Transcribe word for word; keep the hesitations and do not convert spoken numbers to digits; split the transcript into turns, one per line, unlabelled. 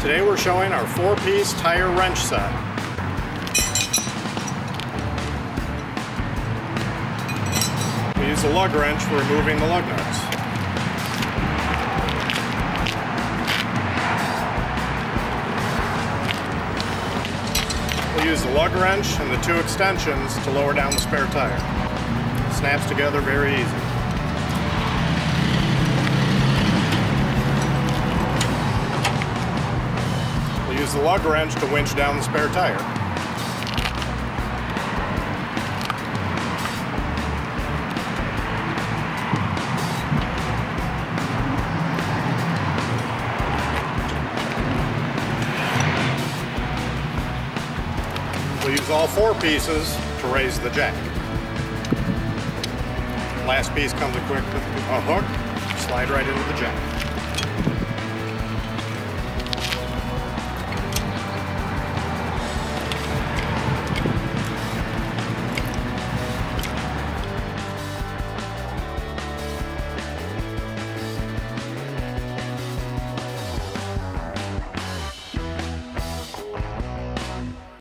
Today we're showing our four-piece tire wrench set. We use the lug wrench for removing the lug nuts. We use the lug wrench and the two extensions to lower down the spare tire. It snaps together very easy. Use the lug wrench to winch down the spare tire. We'll use all four pieces to raise the jack. Last piece comes equipped with a hook, slide right into the jack.